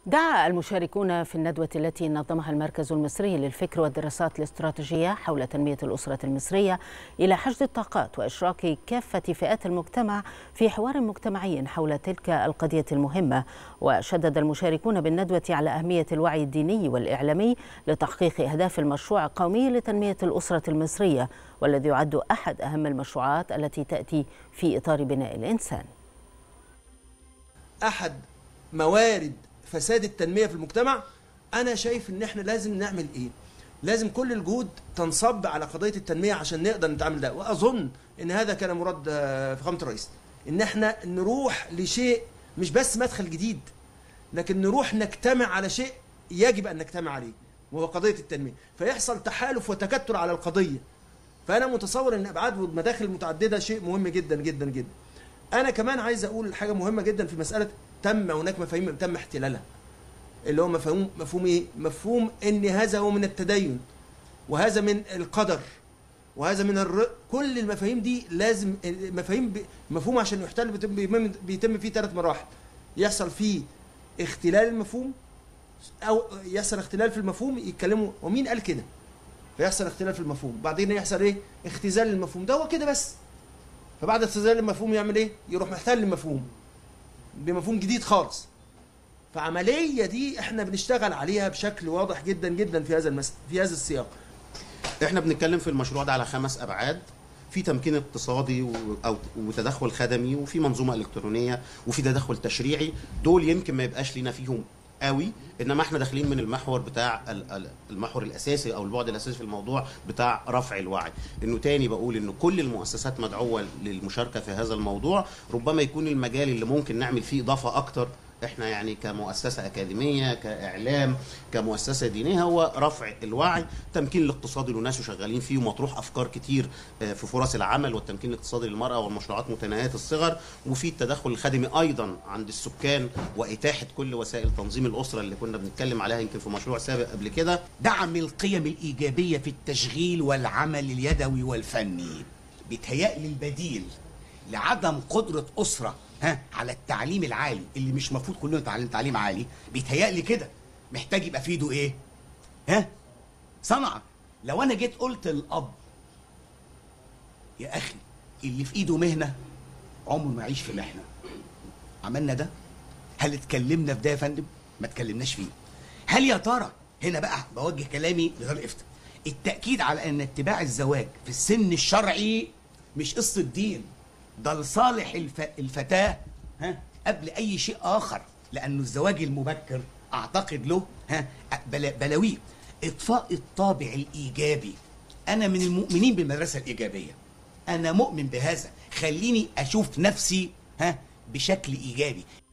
دعا المشاركون في الندوة التي نظمها المركز المصري للفكر والدراسات الاستراتيجية حول تنمية الأسرة المصرية إلى حشد الطاقات وإشراك كافة فئات المجتمع في حوار مجتمعي حول تلك القضية المهمة. وشدد المشاركون بالندوة على أهمية الوعي الديني والإعلامي لتحقيق أهداف المشروع القومي لتنمية الأسرة المصرية، والذي يعد أحد أهم المشروعات التي تأتي في إطار بناء الإنسان. أحد موارد فساد التنمية في المجتمع، أنا شايف إن إحنا لازم نعمل إيه؟ لازم كل الجهود تنصب على قضية التنمية عشان نقدر نتعامل ده، وأظن إن هذا كان مراد فخامة الرئيس، إن إحنا نروح لشيء مش بس مدخل جديد، لكن نروح نجتمع على شيء يجب أن نجتمع عليه، وهو قضية التنمية، فيحصل تحالف وتكتل على القضية. فأنا متصور إن أبعاد والمداخل المتعددة شيء مهم جدا جدا جدا. أنا كمان عايز أقول حاجة مهمة جدا في مسألة تم هناك مفاهيم تم احتلالها، اللي هو مفهوم ايه؟ مفهوم ان هذا هو من التدين، وهذا من القدر، وهذا من كل المفاهيم دي لازم مفهوم عشان يحتل بيتم فيه 3 مراحل. يحصل فيه اختلال المفهوم، او يحصل اختلال في المفهوم، يتكلموا ومين قال كده، فيحصل اختلال في المفهوم، بعدين يحصل ايه؟ اختزال المفهوم، ده هو كده بس. فبعد اختزال المفهوم يعمل ايه؟ يروح محتل المفهوم بمفهوم جديد خالص. فعملية دي احنا بنشتغل عليها بشكل واضح جدا جدا في هذا السياق. احنا بنتكلم في المشروع ده على 5 أبعاد، في تمكين اقتصادي وتدخل خدمي، وفي منظومة إلكترونية، وفي تدخل تشريعي. دول يمكن ما يبقاش لينا فيهم قوي، انما احنا داخلين من المحور بتاع المحور الاساسي او البعد الاساسي في الموضوع بتاع رفع الوعي. انه تاني بقول انه كل المؤسسات مدعوه للمشاركه في هذا الموضوع. ربما يكون المجال اللي ممكن نعمل فيه اضافه اكتر احنا يعني كمؤسسه اكاديميه، كاعلام، كمؤسسه دينيه، هو رفع الوعي، التمكين الاقتصادي للناس وشغالين فيه، ومطروح افكار كتير في فرص العمل والتمكين الاقتصادي للمراه والمشروعات متناهيه الصغر، وفي التدخل الخدمي ايضا عند السكان واتاحه كل وسائل تنظيم الاسره اللي كنا بنتكلم عليها يمكن في مشروع سابق قبل كده. دعم القيم الايجابيه في التشغيل والعمل اليدوي والفني. بيتهيألي البديل لعدم قدره اسره على التعليم العالي، اللي مش المفروض كلنا نتعلم تعليم عالي، بيتهيألي كده محتاج يبقى في ايده ايه؟ صنعه. لو انا جيت قلت الاب يا اخي اللي في ايده مهنه عمره ما يعيش في محنه، عملنا ده؟ هل اتكلمنا في ده يا فندم؟ ما اتكلمناش فيه. هل يا ترى هنا بقى بوجه كلامي لدار افتاء، التاكيد على ان اتباع الزواج في السن الشرعي مش قصه دين، ده لصالح الفتاة قبل أي شيء آخر، لأنه الزواج المبكر أعتقد له بلاويه. إطفاء الطابع الإيجابي. أنا من المؤمنين بالمدرسة الإيجابية، أنا مؤمن بهذا. خليني أشوف نفسي بشكل إيجابي.